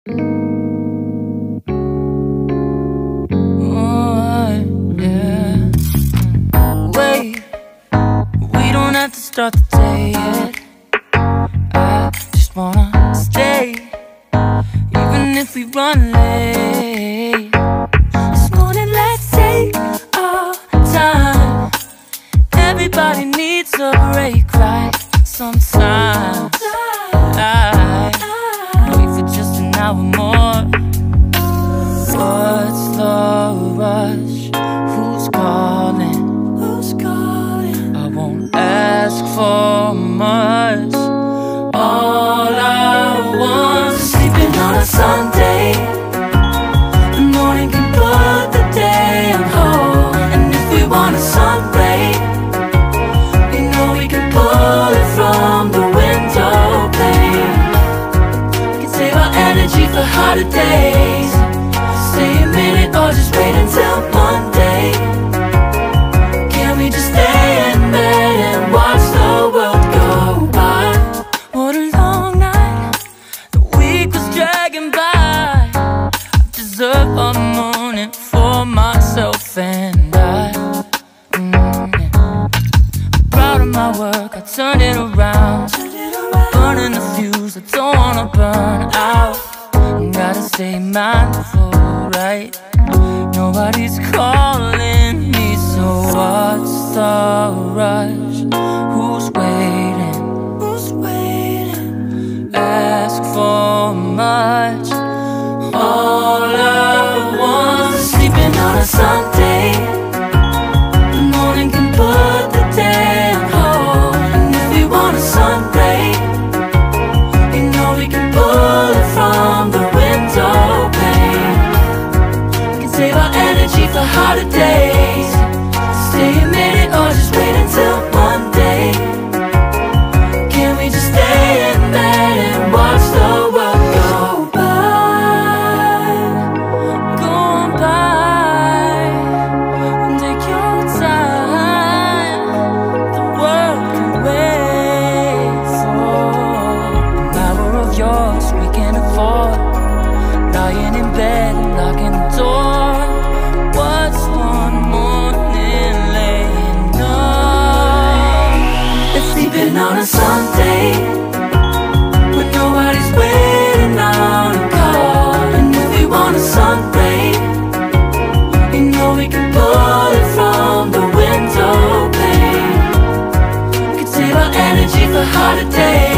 Yeah. Wait, we don't have to start the day yet. I just wanna stay, even if we run late. This morning, let's take our time. Everybody needs a break, right? Sometimes I wait for just an hour more. What's the rush? Who's calling? Who's calling? I won't ask for much. All I want is sleeping on a Sunday. The morning can put the day on hold. And if we want a sun ray, we know we can pull it from the window pane. We can save our energy for harder days. Stay a minute or just wait until Monday. Can we just stay in bed and watch the world go by? What a long night, the week was dragging by. I deserve a morning for myself and I. I'm proud of my work, I turned it around. I'm burning the fuse, I don't wanna burn out. Gotta stay mindful, right? Nobody's calling me, so what's the rush? Who's waiting? Who's waiting? Ask for much. All I want is sleeping on a Sunday. The morning can put the day on hold. And if we want a sun ray, you know we can pull it from the window pane. We can save our energy for harder days. Stay a minute or just wait until Monday. Can we just stay in bed and watch the world go by? Go on by and take your time. The world can wait for an hour of yours we can afford. Lying in bed and locking the door. What's one morning laying up? It's sleeping on a Sunday when nobody's waiting on a call. And if we want a sun ray, you know we can pull it from the window pane. We can save our energy for harder days.